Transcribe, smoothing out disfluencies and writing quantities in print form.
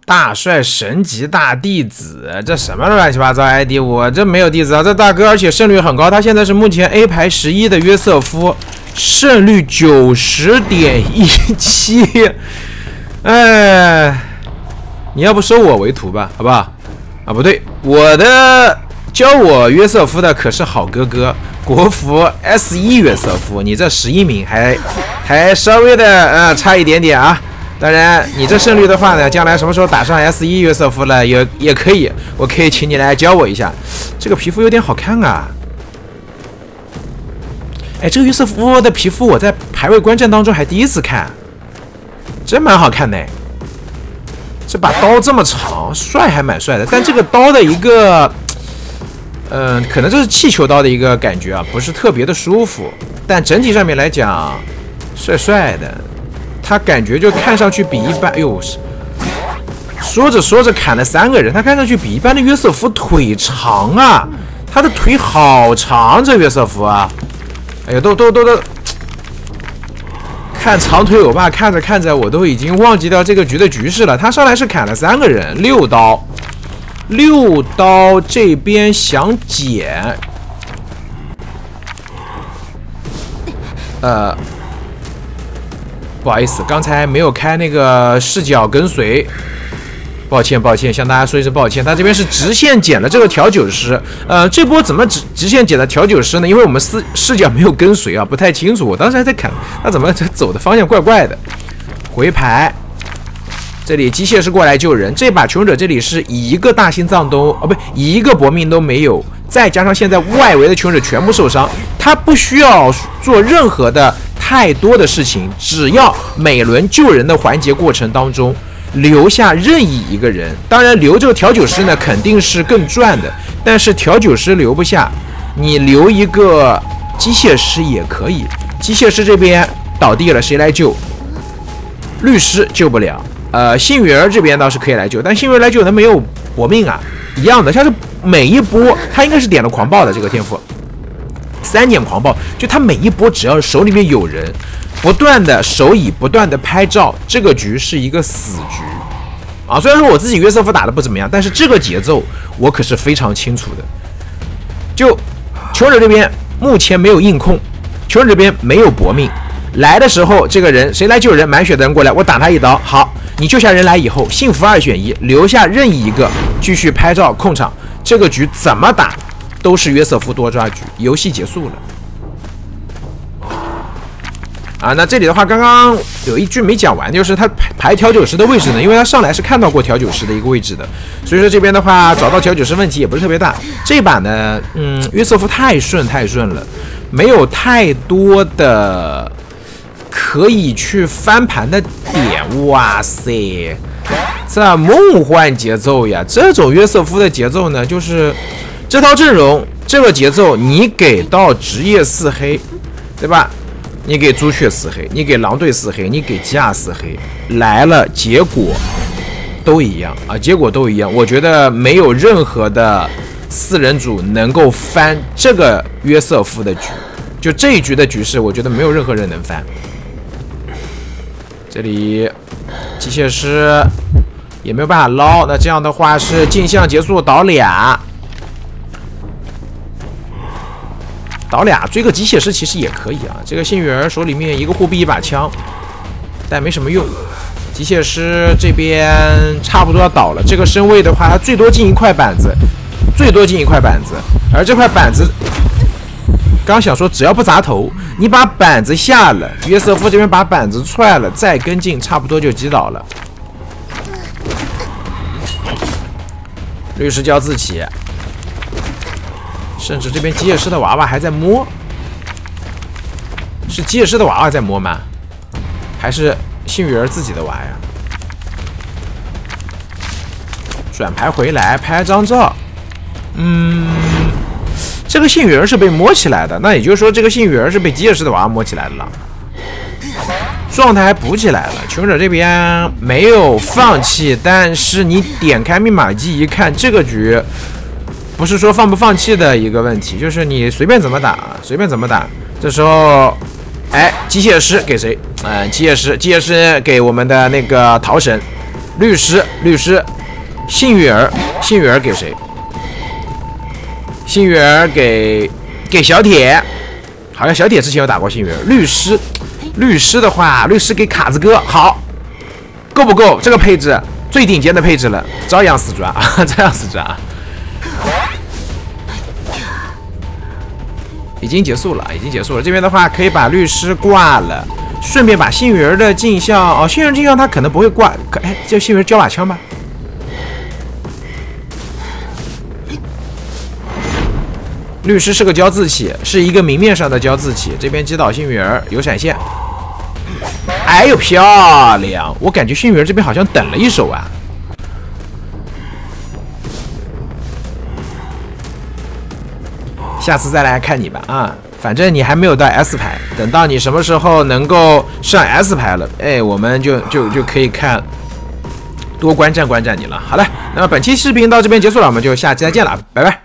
大帅神级大弟子，这什么乱七八糟 ID？ 我这没有弟子啊，这大哥，而且胜率很高，他现在是目前 A 排11的约瑟夫，胜率90.17。哎，你要不收我为徒吧，好不好？啊，不对，教我约瑟夫的可是好哥哥，国服 S1 约瑟夫，你这11名还稍微的差一点点啊。当然，你这胜率的话呢，将来什么时候打上 S1 约瑟夫了，也可以，我可以请你来教我一下。这个皮肤有点好看啊！哎，这个约瑟夫的皮肤我在排位观战当中还第一次看，真蛮好看的。这把刀这么长，帅还蛮帅的，但这个刀的一个，可能这是气球刀的一个感觉啊，不是特别的舒服。但整体上面来讲，帅帅的。他感觉就看上去比一般，哎呦，说着说着砍了3个人，他看上去比一般的约瑟夫腿长啊，他的腿好长，这约瑟夫啊，哎呀，都，看长腿欧巴，看着看着我都已经忘记掉这个局的局势了。他上来是砍了3个人，6刀，这边想捡，不好意思，刚才没有开那个视角跟随，抱歉，向大家说一声抱歉。他这边是直线捡了这个调酒师，这波怎么直线捡了调酒师呢？因为我们视角没有跟随啊，不太清楚。我当时还在看，他怎么走的方向怪怪的。回排，这里机械师过来救人。这把穷者这里是一个大心脏都不，一个搏命都没有，再加上现在外围的穷者全部受伤，他不需要做任何的太多的事情，只要每轮救人的环节过程当中留下任意一个人，当然留这个调酒师呢肯定是更赚的，但是调酒师留不下，你留一个机械师也可以。机械师这边倒地了，谁来救？律师救不了，幸运儿这边倒是可以来救，但幸运儿来救能没有搏命啊？一样的，像是每一波他应该是点了狂暴的这个天赋。3点狂暴，就他每一波只要手里面有人，不断的手椅不断的拍照，这个局是一个死局啊！虽然说我自己约瑟夫打的不怎么样，但是这个节奏我可是非常清楚的。就穷者这边目前没有硬控，穷人这边没有搏命，来的时候这个人谁来救人？满血的人过来，我打他一刀。好，你救下人来以后，幸福2选1，留下任意一个继续拍照控场，这个局怎么打？都是约瑟夫多抓局，游戏结束了。那这里的话，刚刚有一句没讲完，就是他排调酒师的位置呢，因为他上来是看到过调酒师的一个位置的，所以说这边的话找到调酒师问题也不是特别大。这把呢，约瑟夫太顺了，没有太多的可以去翻盘的点。哇塞，这梦幻节奏呀！这种约瑟夫的节奏呢，就是这套阵容，这个节奏，你给到职业4黑，对吧？你给朱雀4黑，你给狼队4黑，你给基亚4黑，来了，结果都一样啊！结果都一样。我觉得没有任何的4人组能够翻这个约瑟夫的局，就这一局的局势，我觉得没有任何人能翻。这里机械师也没有办法捞，那这样的话是镜像结束，倒俩。追个机械师其实也可以啊。这个幸运儿手里面一个护臂1把枪，但没什么用。机械师这边差不多要倒了。这个身位的话，他最多进1块板子，而这块板子，刚想说只要不砸头，你把板子下了，约瑟夫这边把板子踹了，再跟进，差不多就击倒了。律师教自己。甚至这边机械师的娃娃还在摸，是机械师的娃娃在摸吗？还是幸运儿自己的娃呀？转牌回来拍张照，这个幸运儿是被摸起来的，那也就是说这个幸运儿是被机械师的娃娃摸起来的了，状态还补起来了。穷者这边没有放弃，但是你点开密码机一看，这个局。不是说放不放弃的一个问题，就是你随便怎么打。这时候，机械师给谁？机械师给我们的那个桃神， 律师，幸运儿给谁？幸运儿给小铁，好像小铁之前有打过幸运儿。律师的话，律师给卡子哥，好，够不够？这个配置最顶尖的配置了，照样死抓，照样死抓。已经结束了。这边的话可以把律师挂了，顺便把幸运儿的镜像哦，幸运儿镜像他可能不会挂，哎，叫幸运儿交把枪吧。律师是个交字器，是一个明面上的交字器。这边击倒幸运儿有闪现，哎呦漂亮！我感觉幸运儿这边好像等了一手啊。下次再来看你吧啊，反正你还没有到 S 牌，等到你什么时候能够上 S 牌了，哎，我们就可以看多观战你了。好了，那么本期视频到这边结束了，我们就下期再见了，拜拜。